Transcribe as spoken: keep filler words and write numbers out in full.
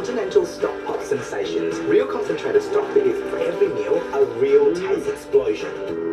Continental stock pot sensations. Real concentrated stock that gives every meal a real taste explosion.